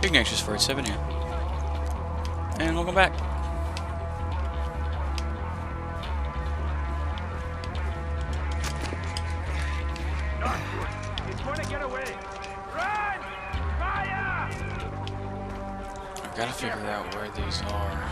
Big Anxious 47 here. And welcome back. He's going to get away. Run! Fire! I've got to figure out where these are.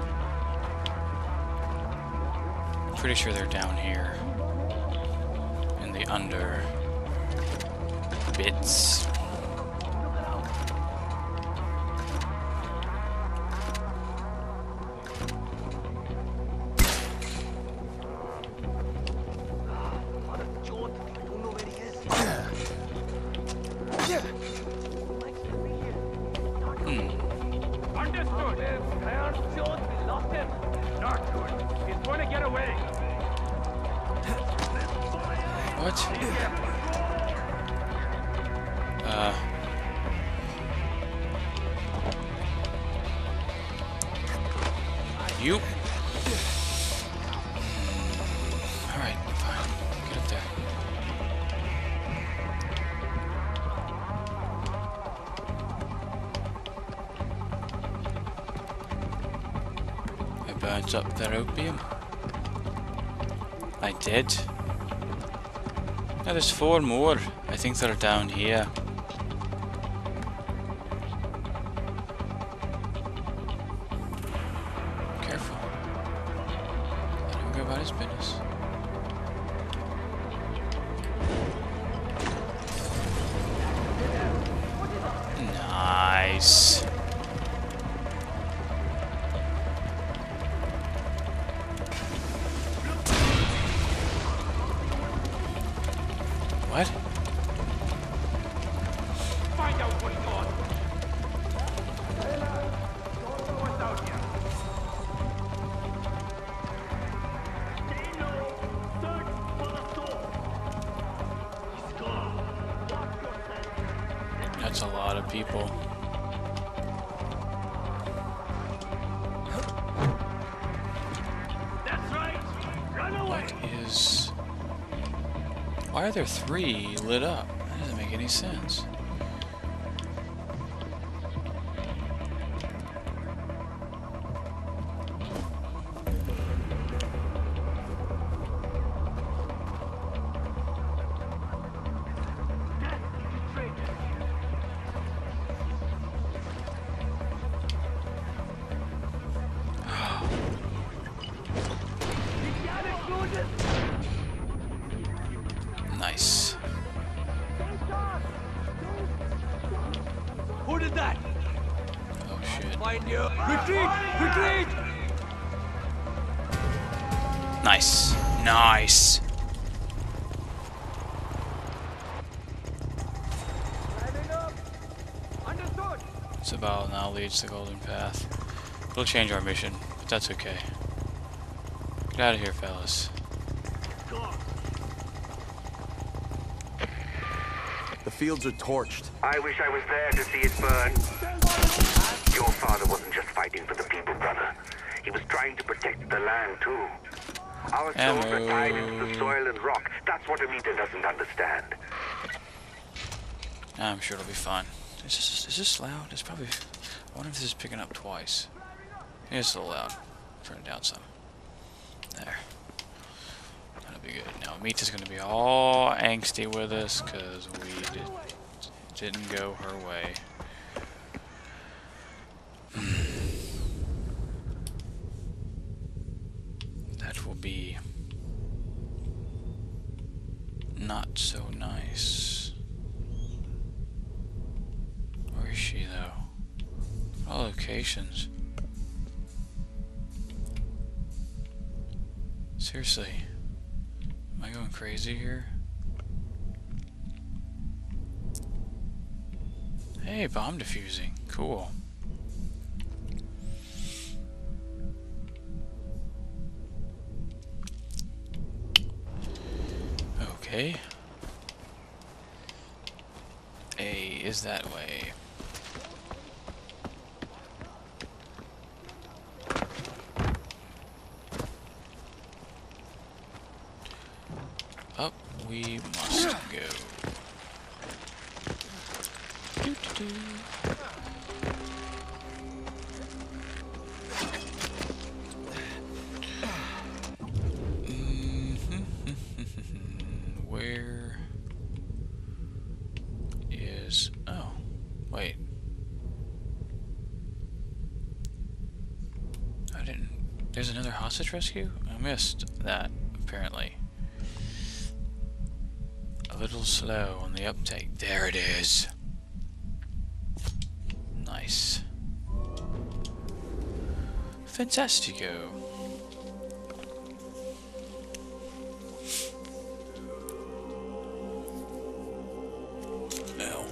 I'm pretty sure they're down here. In the under bits. Understood. We lost him. Not good. He's going to get away. What? You. Alright, fine. Get up there. I burnt up their opium. I did. Now there's 4 more. I think they're down here. Careful. Let him go about his business. Nice. What? Find out what's on. What's out here? Stay low. Search for the source. He's gone. Watch yourself. That's a lot of people. That's right. Run away. What is... Why are there 3 lit up? That doesn't make any sense. Nice. Who did that? Oh shit. Find you. Retreat! Retreat! Nice. Nice. Lining up. Understood. Sabal now leads the golden path. We'll change our mission, but that's okay. Get out of here, fellas. The fields are torched. I wish I was there to see it burn. Your father wasn't just fighting for the people, brother. He was trying to protect the land, too. Our souls are tied into the soil and rock. That's what Amita doesn't understand. I'm sure it'll be fine. Is this loud? It's probably... I wonder if this is picking up twice. Yeah, it's a little loud. Turn it down some. There. That'll be good. Now, Amita's gonna be all angsty with us because we didn't go her way. That will be not so nice. Where is she, though? All locations. Seriously. Am I going crazy here? Hey, bomb defusing. Cool. Okay. A is that way. Up we must go. Doo -doo -doo. is... Oh, wait. I didn't... There's another hostage rescue? I missed that, apparently. A little slow on the uptake. There it is. Nice. Fantastico. Now.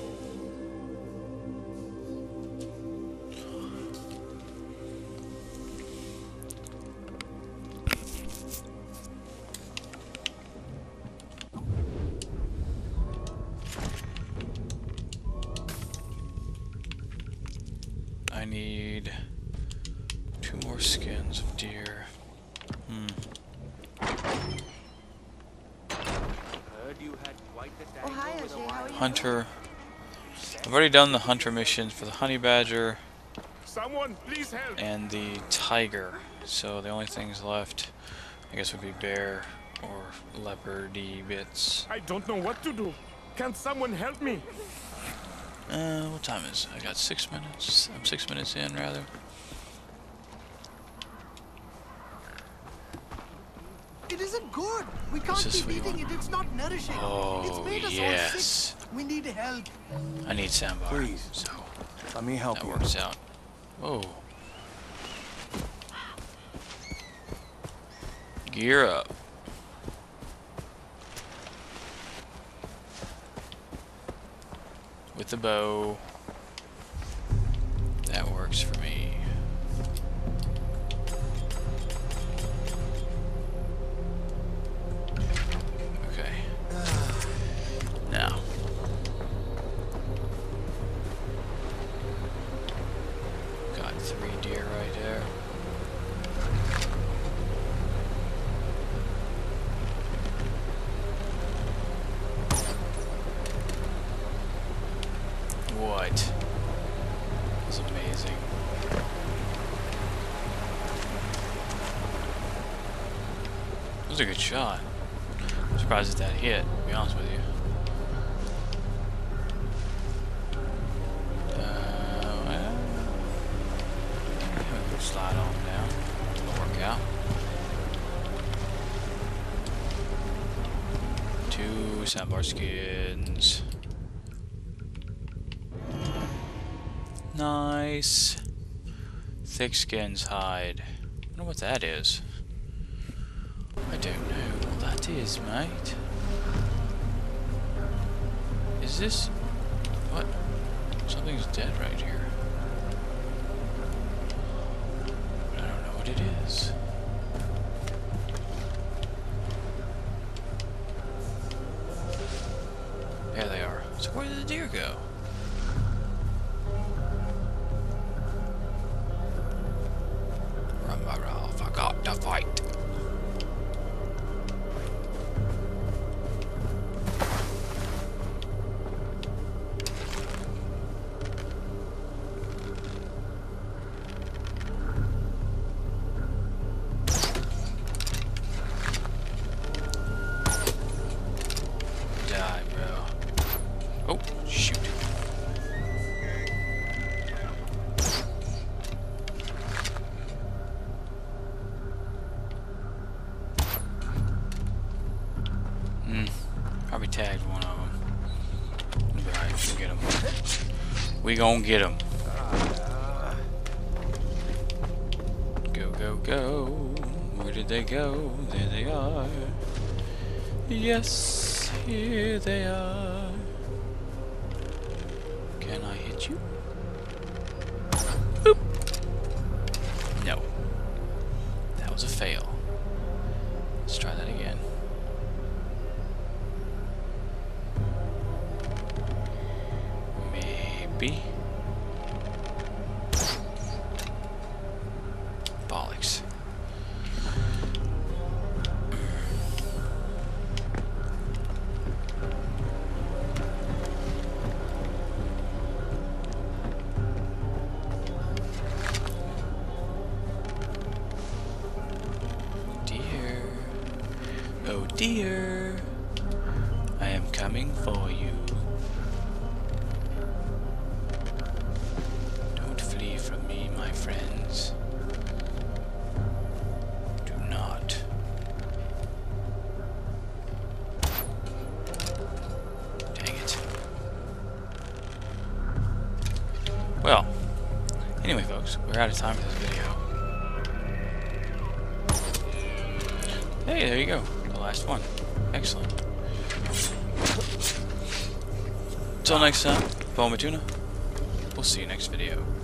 I need 2 more skins of deer. Oh, hi, Ajay. How are you? Hunter. I've already done the hunter missions for the honey badger Someone, please help. and the tiger. So the only things left, I guess, would be bear or leopardy bits. I don't know what to do. Can someone help me? What time is it? I got 6 minutes. I'm 6 minutes in, rather. It isn't good. We can't Is this keep what you eating want? it. It's not nourishing. It's Oh, made us all yes. sick. We need help. I need Sambar. Please. So Let me help that you. works out. Whoa. Gear up. With the bow. That works for me. Okay. Now. Got 3 deer right there. What? That was amazing. That was a good shot. I'm surprised at that hit, to be honest with you. Well, we can slide on down. It'll work out. 2 sandbar skins. Nice. Thick skins hide. I wonder what that is. I don't know what that is, mate. Is this... What? Something's dead right here. But I don't know what it is. There they are. So where did the deer go? I got to fight. Die, bro. Oh, shoot. Probably tagged one of them. Alright, we'll get him. We gon' get him. Go, go, go. Where did they go? There they are. Yes, here they are. Can I hit you? Boop. No. That was a fail. Let's try that again. Maybe. Bollocks. Dear. Oh dear. I am coming for you. folks. We're out of time for this video. Hey, there you go. The last one. Excellent. Until next time, Paul Matuna. We'll see you next video.